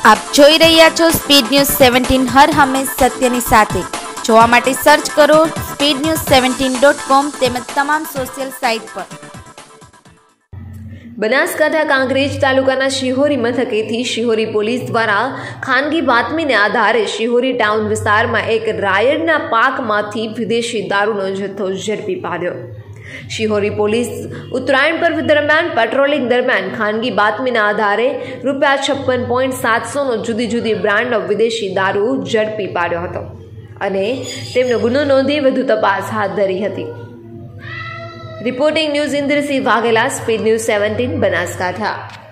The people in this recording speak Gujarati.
આપ જોઈ રહ્યા છો સ્પીડ ન્યૂઝ 17 હર હંમેશ સત્યની સાથે। જોવા માટે સર્ચ કરો speednews17.com તેમજ તમામ સોશિયલ સાઇટ પર। બનાસકાંઠા કાંકરેજ તાલુકાના શિહોરી મથકેથી શિહોરી પોલીસ દ્વારા ખાનગી બાતમીને આધારે શિહોરી ટાઉન વિસ્તારમાં એક રાયડના પાકમાંથી વિદેશી દારૂનો જથ્થો ઝડપી પાડ્યો। શિહોરી પોલીસ ઉત્તરાયણ પર્વ દરમિયાન પેટ્રોલિંગ દરમિયાન ખાનગી બાતમીના આધારે ₹56.700નો જુદી જુદી બ્રાન્ડનો વિદેશી દારૂ ઝડપી પાડ્યો હતો અને તેમનો ગુનો નોંધી વધુ તપાસ હાથ ધરી હતી। Reporting news Indrasinh Vaghela, speed news 17 Banaskantha.